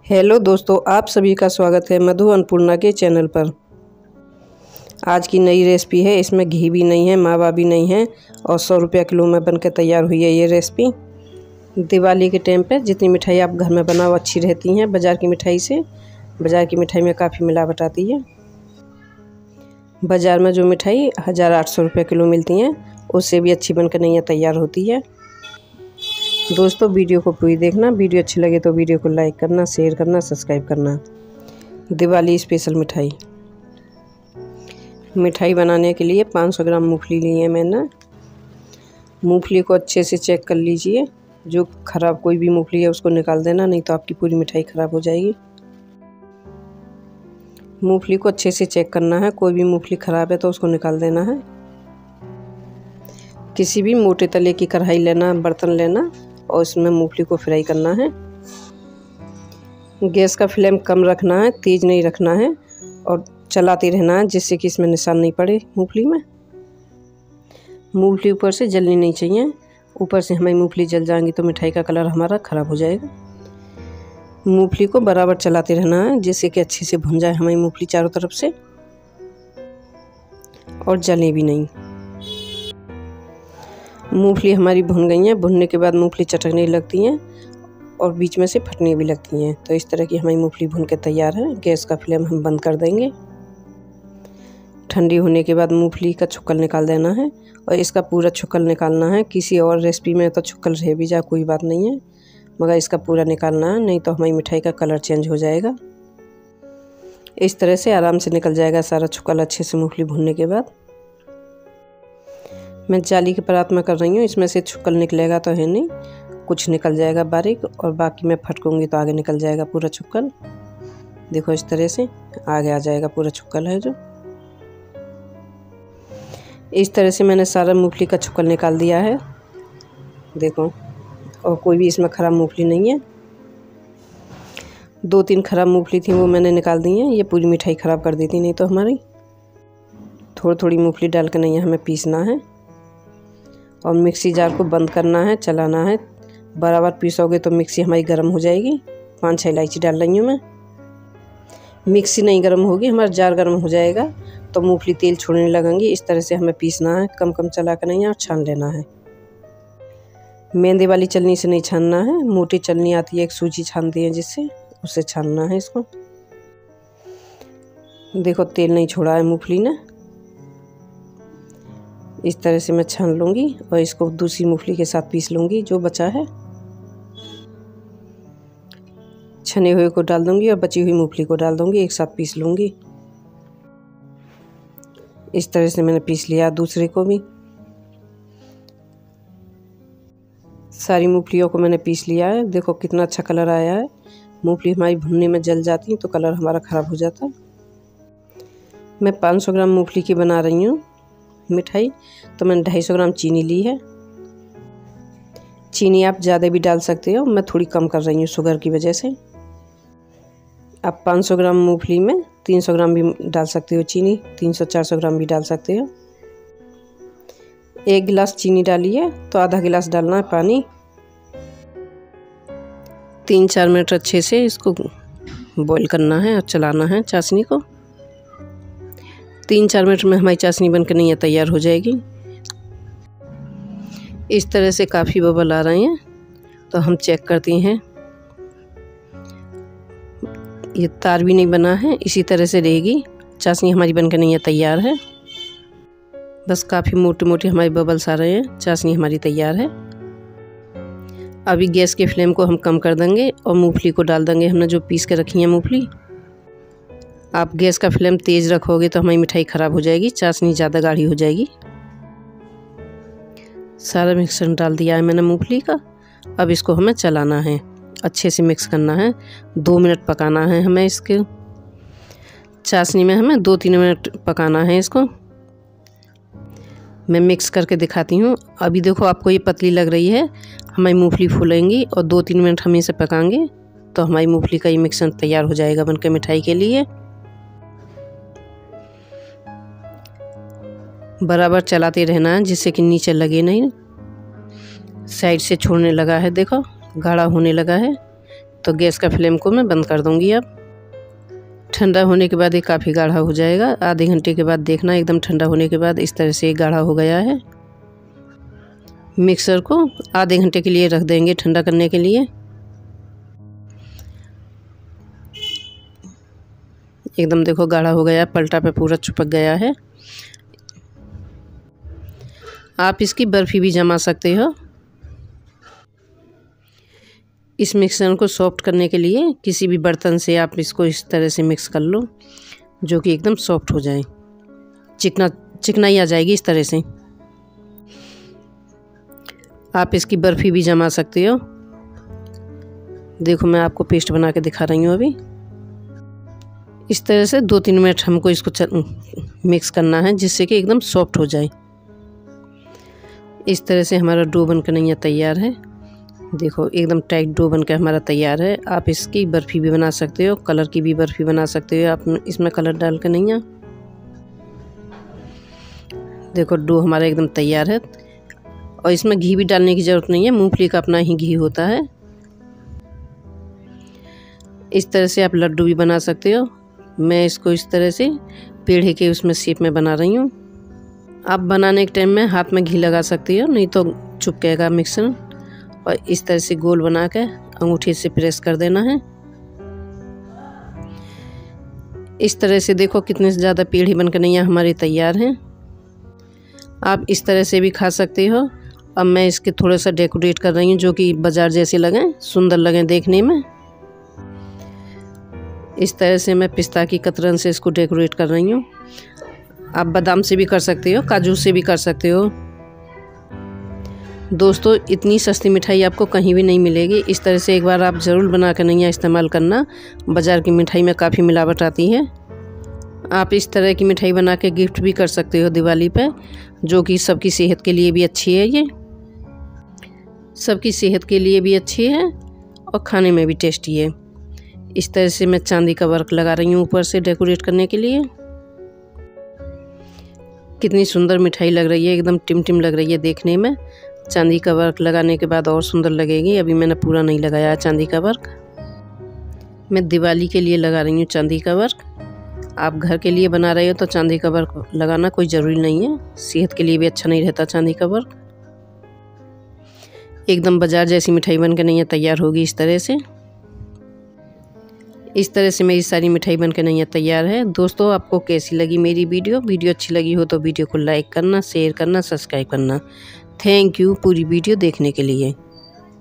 Hello दोस्तों, आप सभी का स्वागत है मधु अन्नपूर्णा के चैनल पर। आज की नई रेसिपी है। इसमें घी भी नहीं है, मावा भी नहीं है और 100 रुपये किलो में बनकर तैयार हुई है ये रेसिपी। दिवाली के टाइम पे जितनी मिठाई आप घर में बनाओ अच्छी रहती हैं बाज़ार की मिठाई से। बाज़ार की मिठाई में काफ़ी मिलावट आती है। बाज़ार में जो मिठाई 1800 रुपये किलो मिलती हैं उससे भी अच्छी बनकर नहीं तैयार होती है। दोस्तों, वीडियो को पूरी देखना। वीडियो अच्छी लगे तो वीडियो को लाइक करना, शेयर करना, सब्सक्राइब करना। दिवाली स्पेशल मिठाई बनाने के लिए 500 ग्राम मूंगफली ली है मैंने। मूंगफली को अच्छे से चेक कर लीजिए। जो ख़राब कोई भी मूंगफली है उसको निकाल देना, नहीं तो आपकी पूरी मिठाई ख़राब हो जाएगी। मूंगफली को अच्छे से चेक करना है। कोई भी मूंगफली ख़राब है तो उसको निकाल देना है। किसी भी मोटे तले की कढ़ाई लेना, बर्तन लेना और उसमें मूंगफली को फ्राई करना है। गैस का फ्लेम कम रखना है, तेज़ नहीं रखना है और चलाते रहना है जिससे कि इसमें निशान नहीं पड़े मूंगफली में। मूंगफली ऊपर से जलनी नहीं चाहिए। ऊपर से हमारी मूंगफली जल जाएंगी तो मिठाई का कलर हमारा ख़राब हो जाएगा। मूंगफली को बराबर चलाते रहना है जिससे कि अच्छे से भुन जाए हमारी मूंगफली चारों तरफ से और जले भी नहीं। मूंगफली हमारी भुन गई हैं। भुनने के बाद मूंगफली चटकने लगती हैं और बीच में से फटने भी लगती हैं। तो इस तरह की हमारी मूंगफली भुन के तैयार है। गैस का फ्लेम हम बंद कर देंगे। ठंडी होने के बाद मूंगफली का छुक्कल निकाल देना है और इसका पूरा छुक्कल निकालना है। किसी और रेसिपी में तो छुक्कल रह भी जाए कोई बात नहीं है, मगर इसका पूरा निकालना है, नहीं तो हमारी मिठाई का कलर चेंज हो जाएगा। इस तरह से आराम से निकल जाएगा सारा छुक्कल अच्छे से मूंगफली भुनने के बाद। मैं जाली के परात में कर रही हूँ। इसमें से छुक्कल निकलेगा तो है नहीं, कुछ निकल जाएगा बारीक और बाकी मैं फटकूँगी तो आगे निकल जाएगा पूरा छुक्कल। देखो इस तरह से आगे आ जाएगा पूरा छुक्कल है जो। इस तरह से मैंने सारा मूंगफली का छुक्कल निकाल दिया है। देखो, और कोई भी इसमें ख़राब मूंगफली नहीं है। 2-3 ख़राब मूंगफली थी वो मैंने निकाल दी हैं। ये पूरी मिठाई ख़राब कर देती नहीं तो हमारी। थोड़ी थोड़ी मूंगफली डाल कर नहीं हमें पीसना है और मिक्सी जार को बंद करना है, चलाना है। बराबर पीसोगे तो मिक्सी हमारी गर्म हो जाएगी। 5-6 इलायची डाल रही हूँ मैं। मिक्सी नहीं गर्म होगी, हमारा जार गर्म हो जाएगा तो मूंगफली तेल छोड़ने लगेंगी। इस तरह से हमें पीसना है, कम कम चला कर नहीं और छान लेना है। मेंदे वाली चलनी से नहीं छानना है। मोटी चलनी आती है, एक सूजी छानती है जिससे, उससे छानना है इसको। देखो तेल नहीं छोड़ा है मूंगफली ने। इस तरह से मैं छान लूँगी और इसको दूसरी मूंगफली के साथ पीस लूँगी जो बचा है। छने हुए को डाल दूँगी और बची हुई मूंगफली को डाल दूँगी, एक साथ पीस लूँगी। इस तरह से मैंने पीस लिया दूसरे को भी। सारी मूंगफलियों को मैंने पीस लिया है। देखो कितना अच्छा कलर आया है। मूंगफली हमारी भुनने में जल जाती है तो कलर हमारा ख़राब हो जाता है। मैं 500 ग्राम मूंगफली की बना रही हूँ मिठाई, तो मैंने 250 ग्राम चीनी ली है। चीनी आप ज़्यादा भी डाल सकते हो, मैं थोड़ी कम कर रही हूँ शुगर की वजह से। आप 500 ग्राम मूंगफली में 300 ग्राम भी डाल सकते हो चीनी, 300-400 ग्राम भी डाल सकते हो। 1 गिलास चीनी डाली है तो आधा गिलास डालना है पानी। 3-4 मिनट अच्छे से इसको बॉईल करना है और चलाना है चाशनी को। 3-4 मिनट में हमारी चाशनी बनकर नहीं तैयार हो जाएगी। इस तरह से काफ़ी बबल आ रहे हैं तो हम चेक करते हैं। ये तार भी नहीं बना है, इसी तरह से रहेगी। चाशनी हमारी बनकर नहीं तैयार है। बस काफ़ी मोटे मोटे हमारे बबल्स आ रहे हैं। चाशनी हमारी तैयार है। अभी गैस के फ्लेम को हम कम कर देंगे और मूंगफली को डाल देंगे हमने जो पीस के रखी है मूंगफली। आप गैस का फ्लेम तेज़ रखोगे तो हमारी मिठाई ख़राब हो जाएगी, चाशनी ज़्यादा गाढ़ी हो जाएगी। सारा मिक्सर डाल दिया है मैंने मूंगफली का। अब इसको हमें चलाना है, अच्छे से मिक्स करना है। 2 मिनट पकाना है हमें इसके चाशनी में, हमें 2-3 मिनट पकाना है इसको। मैं मिक्स करके दिखाती हूँ। अभी देखो आपको ये पतली लग रही है, हमारी मूंगफली फूलेंगी और 2-3 मिनट हम इसे पकाएंगे तो हमारी मूंगफली का ये मिक्सर तैयार हो जाएगा बनकर मिठाई के लिए। बराबर चलाते रहना है जिससे कि नीचे लगे नहीं। साइड से छोड़ने लगा है, देखो गाढ़ा होने लगा है। तो गैस का फ्लेम को मैं बंद कर दूँगी। अब ठंडा होने के बाद ये काफ़ी गाढ़ा हो जाएगा। आधे घंटे के बाद देखना, एकदम ठंडा होने के बाद इस तरह से गाढ़ा हो गया है। मिक्सर को आधे घंटे के लिए रख देंगे ठंडा करने के लिए। एकदम देखो गाढ़ा हो गया, पलटा पे पूरा चिपक गया है। आप इसकी बर्फ़ी भी जमा सकते हो। इस मिक्सर को सॉफ्ट करने के लिए किसी भी बर्तन से आप इसको इस तरह से मिक्स कर लो, जो कि एकदम सॉफ्ट हो जाए, चिकनाई आ जाएगी इस तरह से। आप इसकी बर्फ़ी भी जमा सकते हो। देखो मैं आपको पेस्ट बना के दिखा रही हूँ अभी। इस तरह से 2-3 मिनट हमको इसको मिक्स करना है, जिससे कि एकदम सॉफ्ट हो जाए। इस तरह से हमारा डो बनकर नहीं तैयार है। देखो एकदम टाइट डो बनकर हमारा तैयार है। आप इसकी बर्फ़ी भी बना सकते हो, कलर की भी बर्फ़ी बना सकते हो। आप इसमें कलर डाल के नहीं। देखो डो हमारा एकदम तैयार है और इसमें घी भी डालने की ज़रूरत नहीं है, मूंगफली का अपना ही घी होता है। इस तरह से आप लड्डू भी बना सकते हो। मैं इसको इस तरह से पेड़े के उसमें शेप में बना रही हूँ। आप बनाने के टाइम में हाथ में घी लगा सकती हो, नहीं तो चिपकेगा मिक्सर। और इस तरह से गोल बना के अंगूठे से प्रेस कर देना है। इस तरह से देखो कितने ज़्यादा पेड़े बनकर नहीं हमारे तैयार हैं। आप इस तरह से भी खा सकते हो। अब मैं इसके थोड़ा सा डेकोरेट कर रही हूँ, जो कि बाजार जैसे लगें, सुंदर लगें देखने में। इस तरह से मैं पिस्ता की कतरन से इसको डेकोरेट कर रही हूँ। आप बादाम से भी कर सकते हो, काजू से भी कर सकते हो। दोस्तों इतनी सस्ती मिठाई आपको कहीं भी नहीं मिलेगी। इस तरह से एक बार आप ज़रूर बना कर नहीं इस्तेमाल करना। बाज़ार की मिठाई में काफ़ी मिलावट आती है। आप इस तरह की मिठाई बना के गिफ्ट भी कर सकते हो दिवाली पे, जो कि सबकी सेहत के लिए भी अच्छी है। ये सबकी सेहत के लिए भी अच्छी है और खाने में भी टेस्टी है। इस तरह से मैं चांदी का वर्क लगा रही हूँ ऊपर से डेकोरेट करने के लिए। कितनी सुंदर मिठाई लग रही है, एकदम टिमटिम लग रही है देखने में। चांदी का वर्क लगाने के बाद और सुंदर लगेगी। अभी मैंने पूरा नहीं लगाया है चांदी का वर्क, मैं दिवाली के लिए लगा रही हूँ चांदी का वर्क। आप घर के लिए बना रहे हो तो चांदी का वर्क लगाना कोई ज़रूरी नहीं है, सेहत के लिए भी अच्छा नहीं रहता चांदी का वर्क। एकदम बाजार जैसी मिठाई बनकर नहीं तैयार होगी इस तरह से। इस तरह से मेरी सारी मिठाई बनकर नहीं तैयार है। दोस्तों आपको कैसी लगी मेरी वीडियो अच्छी लगी हो तो वीडियो को लाइक करना, शेयर करना, सब्सक्राइब करना। थैंक यू पूरी वीडियो देखने के लिए।